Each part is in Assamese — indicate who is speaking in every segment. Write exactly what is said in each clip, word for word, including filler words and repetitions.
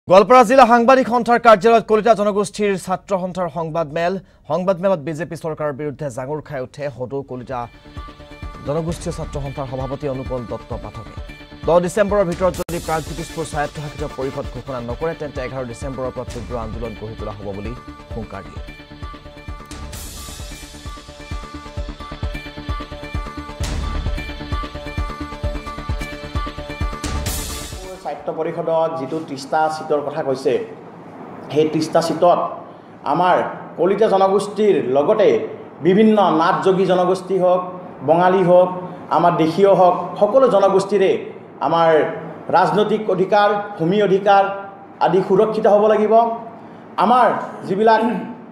Speaker 1: গোৱালপাৰা জিলা সাংবাদিক সন্থাৰ কাৰ্যালয়ত কলিতা জনগোষ্ঠীৰ ছাত্ৰ সন্থাৰ সংবাদমেল সংবাদমেলত বিজেপি চৰকাৰৰ বিৰুদ্ধে জাঙুৰ খাই উঠে হদৌ কলিতা জনগোষ্ঠীয় ছাত্ৰ সন্থাৰ সভাপতি অনুপল দত্ত পাঠকে দহ ডিচেম্বৰৰ ভিতৰত যদি প্ৰাগজ্যোতিষপুৰ স্বায়ত্তশাসিত পৰিষদ ঘোষণা নকৰে তেন্তে এঘাৰ ডিচেম্বৰৰ পৰা তীব্ৰ আন্দোলন গঢ়ি তোলা হ'ব বুলি হুংকাৰ দিয়ে।
Speaker 2: সাহিত্য পৰিষদত যিটো ত্ৰিশটা সিটৰ কথা কৈছে সেই ত্ৰিশটা সিটত আমাৰ কলিতা জনগোষ্ঠীৰ লগতে বিভিন্ন নাটযোগী জনগোষ্ঠী হওক বঙালী হওক আমাৰ দেশীয় হওক সকলো জনগোষ্ঠীৰে আমাৰ ৰাজনৈতিক অধিকাৰ ভূমি অধিকাৰ আদি সুৰক্ষিত হ'ব লাগিব। আমাৰ যিবিলাক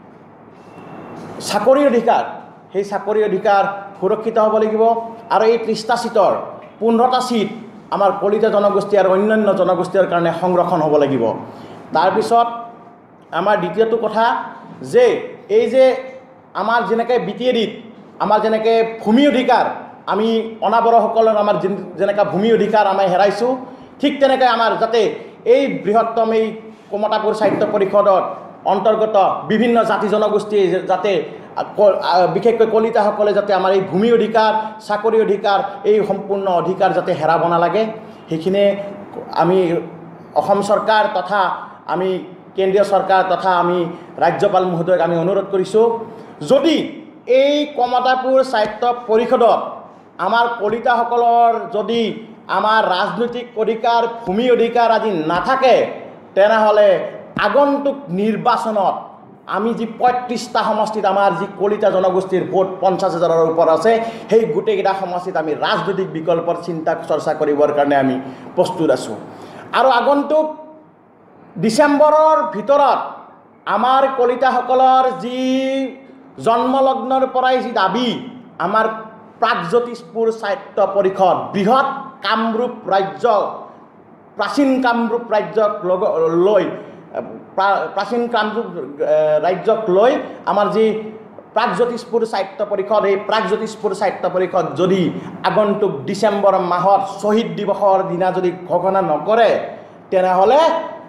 Speaker 2: চাকৰিৰ অধিকাৰ সেই চাকৰিৰ অধিকাৰ সুৰক্ষিত হ'ব লাগিব আৰু এই ত্ৰিশটা সিটৰ পোন্ধৰটা সিট আমাৰ কলিতা জনগোষ্ঠী আৰু অন্যান্য জনগোষ্ঠীৰ কাৰণে সংৰক্ষণ হ'ব লাগিব। তাৰপিছত আমাৰ দ্বিতীয়টো কথা যে এই যে আমাৰ যেনেকৈ বি টি এডিত আমাৰ যেনেকৈ ভূমি অধিকাৰ আমি অনাবৰসকলৰ আমাৰ যেনেকৈ ভূমি অধিকাৰ আমি হেৰাইছোঁ ঠিক তেনেকৈ আমাৰ যাতে এই বৃহত্তম এই কমতাপুৰ সাহিত্য পৰিষদত অন্তৰ্গত বিভিন্ন জাতি জনগোষ্ঠী যাতে বিশেষকৈ কলিতাসকলে যাতে আমাৰ এই ভূমি অধিকাৰ চাকৰি অধিকাৰ এই সম্পূৰ্ণ অধিকাৰ যাতে হেৰাব নালাগে সেইখিনি আমি অসম চৰকাৰ তথা আমি কেন্দ্ৰীয় চৰকাৰ তথা আমি ৰাজ্যপাল মহোদয়ক আমি অনুৰোধ কৰিছোঁ যদি এই কমতাপুৰ সাহিত্য পৰিষদত আমাৰ কলিতাসকলৰ যদি আমাৰ ৰাজনৈতিক অধিকাৰ ভূমি অধিকাৰ আদি নাথাকে তেনেহ'লে আগন্তুক নিৰ্বাচনত আমি যি পঁয়ত্ৰিশটা সমষ্টিত আমাৰ যি কলিতা জনগোষ্ঠীৰ ভোট পঞ্চাছ হাজাৰৰ ওপৰত আছে সেই গোটেইকেইটা সমষ্টিত আমি ৰাজনৈতিক বিকল্পৰ চিন্তা চৰ্চা কৰিবৰ কাৰণে আমি প্ৰস্তুত আছোঁ। আৰু আগন্তুক ডিচেম্বৰৰ ভিতৰত আমাৰ কলিতাসকলৰ যি জন্মলগ্নৰ পৰাই যি দাবী আমাৰ প্ৰাগজ্যোতিষপুৰ সাহিত্য পৰিষদ বৃহৎ কামৰূপ ৰাজ্য প্ৰাচীন কামৰূপ ৰাজ্যক লৈ প্ৰাচীন কামৰূপ ৰাজ্যক লৈ আমাৰ যি প্ৰাগজ্যোতিষপুৰ সাহিত্য পৰিষদ এই প্ৰাগজ্যোতিষপুৰ সাহিত্য পৰিষদ যদি আগন্তুক ডিচেম্বৰ মাহত শ্বহীদ দিৱসৰ দিনা যদি ঘোষণা নকৰে তেনেহ'লে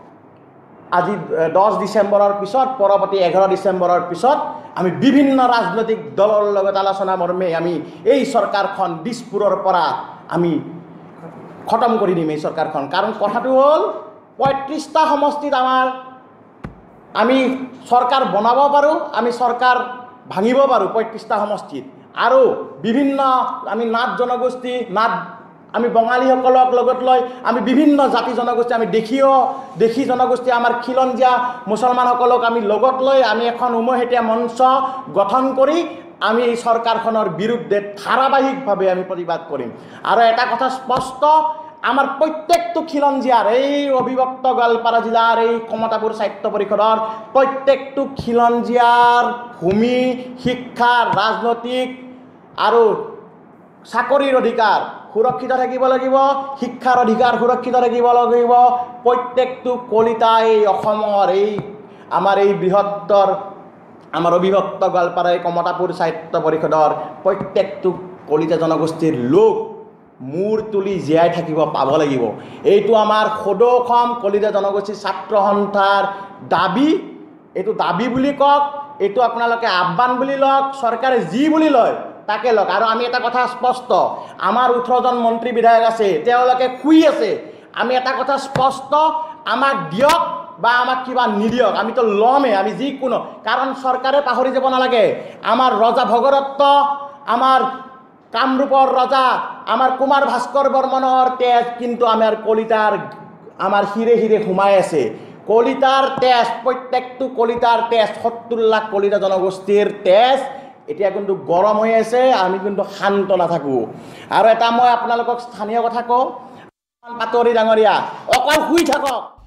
Speaker 2: আজি দহ ডিচেম্বৰৰ পিছত পৰৱৰ্তী এঘাৰ ডিচেম্বৰৰ পিছত আমি বিভিন্ন ৰাজনৈতিক দলৰ লগত আলোচনা মৰ্মে আমি এই চৰকাৰখন দিছপুৰৰ পৰা আমি খতম কৰি দিম এই চৰকাৰখন। কাৰণ কথাটো হ'ল পঁয়ত্ৰিশটা সমষ্টিত আমাৰ আমি চৰকাৰ বনাব পাৰোঁ আমি চৰকাৰ ভাঙিব পাৰোঁ পঁয়ত্ৰিশটা সমষ্টিত আৰু বিভিন্ন আমি নাট জনগোষ্ঠী নাট আমি বঙালীসকলক লগত লৈ আমি বিভিন্ন জাতি জনগোষ্ঠী আমি দেশীয় দেশী জনগোষ্ঠী আমাৰ খিলঞ্জীয়া মুছলমানসকলক আমি লগত লৈ আমি এখন উমৈহতীয়া মঞ্চ গঠন কৰি আমি এই চৰকাৰখনৰ বিৰুদ্ধে ধাৰাবাহিকভাৱে আমি প্ৰতিবাদ কৰিম। আৰু এটা কথা স্পষ্ট আমাৰ প্ৰত্যেকটো খিলঞ্জীয়াৰ এই অবিভক্ত গোৱালপাৰা জিলাৰ এই কমতাপুৰ সাহিত্য পৰিষদৰ প্ৰত্যেকটো খিলঞ্জীয়াৰ ভূমি শিক্ষা ৰাজনৈতিক আৰু চাকৰিৰ অধিকাৰ সুৰক্ষিত থাকিব লাগিব শিক্ষাৰ অধিকাৰ সুৰক্ষিত থাকিব লাগিব। প্ৰত্যেকটো কলিতা এই অসমৰ এই আমাৰ এই বৃহত্তৰ আমাৰ অবিভক্ত গোৱালপাৰা এই কমতাপুৰ সাহিত্য পৰিষদৰ প্ৰত্যেকটো কলিতা জনগোষ্ঠীৰ লোক মূৰ তুলি জীয়াই থাকিব পাব লাগিব। এইটো আমাৰ সদৌ অসম কলিতা জনগোষ্ঠীৰ ছাত্ৰ সন্থাৰ দাবী। এইটো দাবী বুলি কওক এইটো আপোনালোকে আহ্বান বুলি লওক চৰকাৰে যি বুলি লয় তাকে লওক। আৰু আমি এটা কথা স্পষ্ট আমাৰ ওঠৰজন মন্ত্ৰী বিধায়ক আছে তেওঁলোকে শুই আছে আমি এটা কথা স্পষ্ট আমাক দিয়ক বা আমাক কিবা নিদিয়ক আমিতো ল'মেই আমি যিকোনো। কাৰণ চৰকাৰে পাহৰি যাব নালাগে আমাৰ ৰজা ভগদত্ত আমাৰ কামৰূপৰ ৰজা আমাৰ কুমাৰ ভাস্কৰ বৰ্মনৰ তেজ কিন্তু আমাৰ কলিতাৰ আমাৰ হিৰে হিৰে সোমাই আছে। কলিতাৰ তেজ প্ৰত্যেকটো কলিতাৰ তেজ সত্তৰ লাখ কলিতা জনগোষ্ঠীৰ তেজ এতিয়া কিন্তু গৰম হৈ আছে আমি কিন্তু শান্ত নাথাকোঁ। আৰু এটা মই আপোনালোকক স্থানীয় কথা কওঁ পাটৰি ডাঙৰীয়া অকল শুই থাকক।